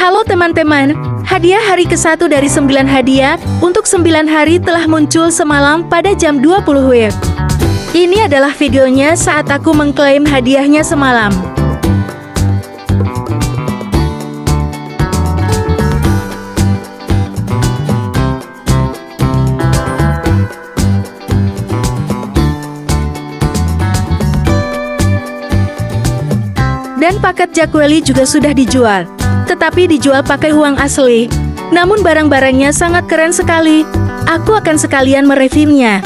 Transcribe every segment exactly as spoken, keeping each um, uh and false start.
Halo teman-teman, hadiah hari ke satu dari sembilan hadiah untuk sembilan hari telah muncul semalam pada jam dua puluh W M. Ini adalah videonya saat aku mengklaim hadiahnya semalam. Dan paket Jakweli juga sudah dijual. Tetapi dijual pakai uang asli. Namun barang-barangnya sangat keren sekali. Aku akan sekalian mereviewnya.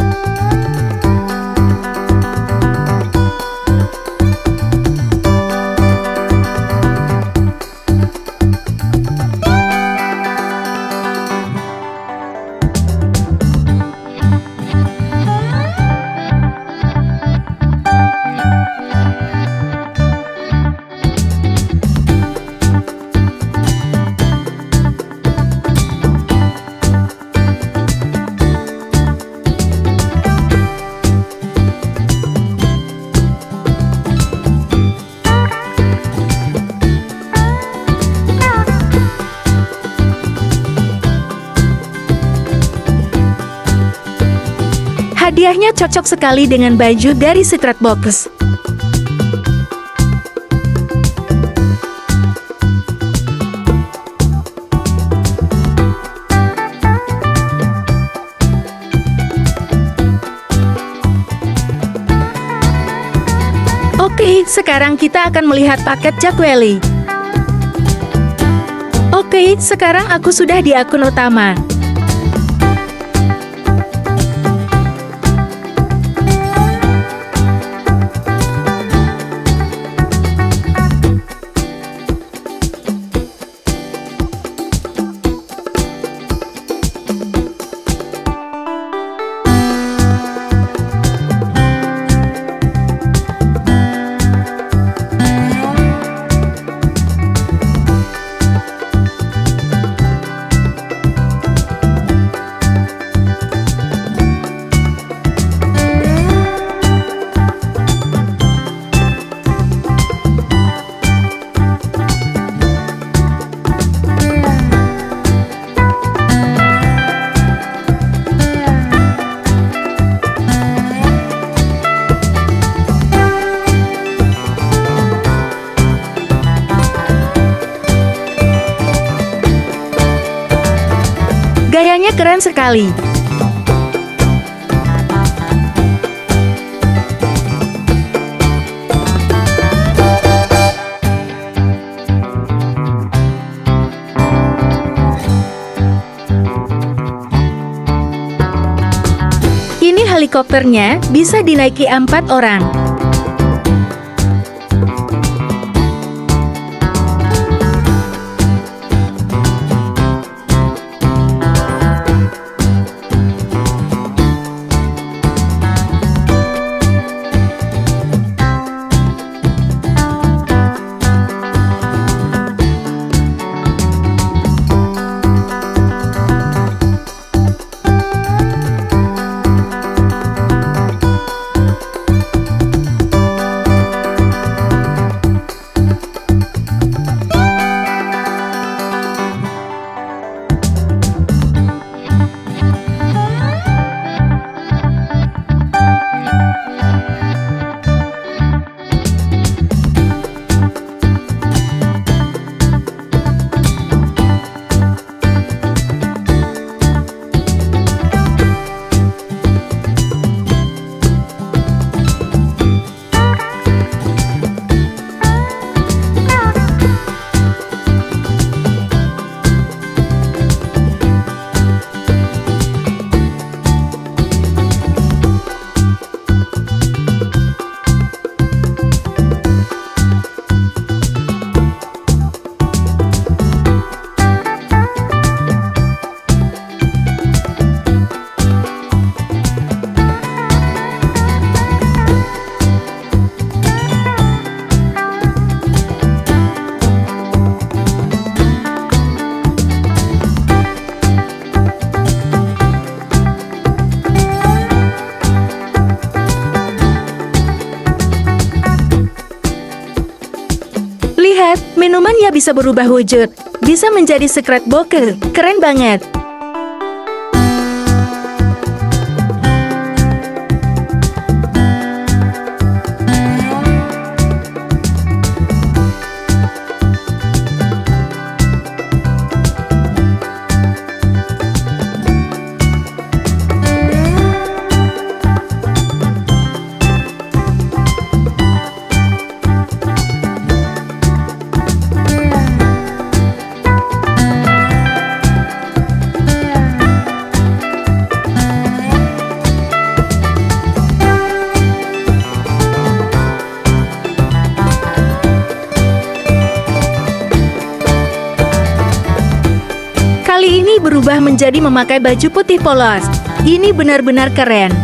Hadiahnya cocok sekali dengan baju dari Secret Box. Oke, sekarang kita akan melihat paket Jakweli. Oke, sekarang aku sudah di akun utama. Gayanya keren sekali. Ini helikopternya bisa dinaiki empat orang. Lihat, minumannya bisa berubah wujud. bisa menjadi scrapbooker. Keren banget. Kali ini berubah menjadi memakai baju putih polos. Ini benar-benar keren.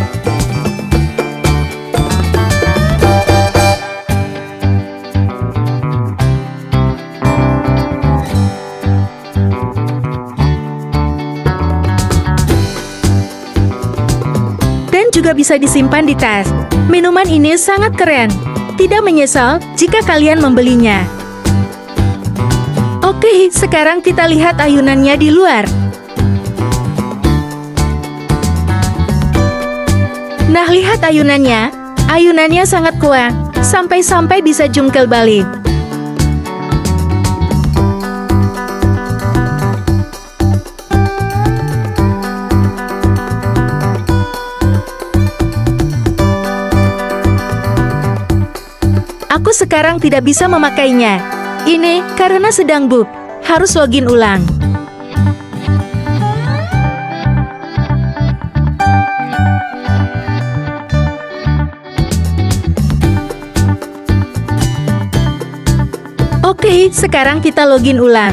Dan juga bisa disimpan di tas. Minuman ini sangat keren. Tidak menyesal jika kalian membelinya. Oke, sekarang kita lihat ayunannya di luar. Nah, lihat ayunannya. Ayunannya sangat kuat, sampai-sampai bisa jungkel balik. Aku sekarang tidak bisa memakainya. Ini karena sedang book, harus login ulang. Oke, sekarang kita login ulang.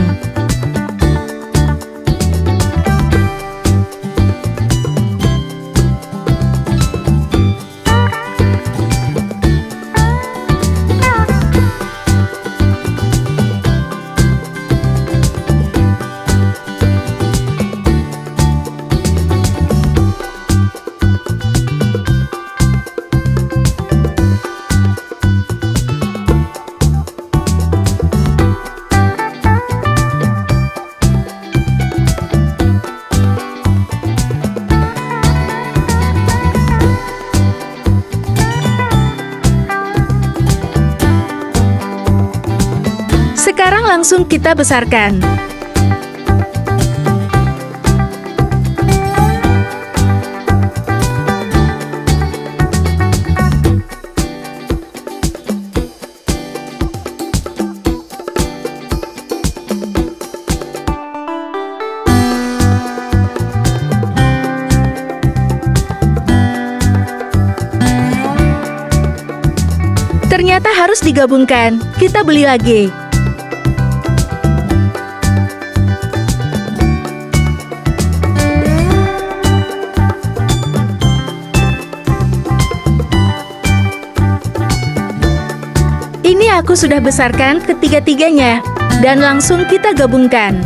Sekarang langsung kita besarkan. Ternyata harus digabungkan. Kita beli lagi. Ini aku sudah besarkan ketiga-tiganya, dan langsung kita gabungkan.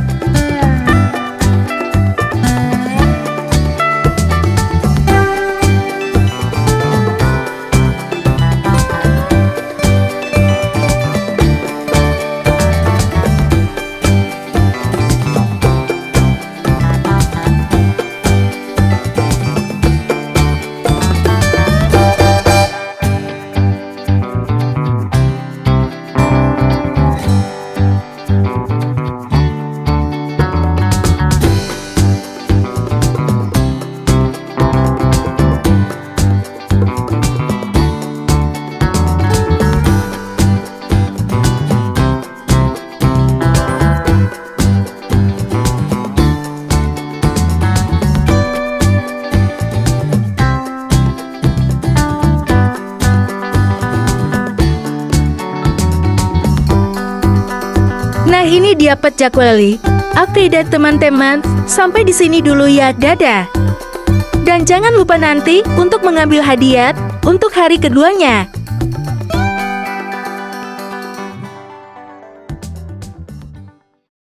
Nah, ini dia pecah kuali. Oke dan teman-teman, sampai di sini dulu ya, dadah. Dan jangan lupa nanti untuk mengambil hadiah untuk hari keduanya.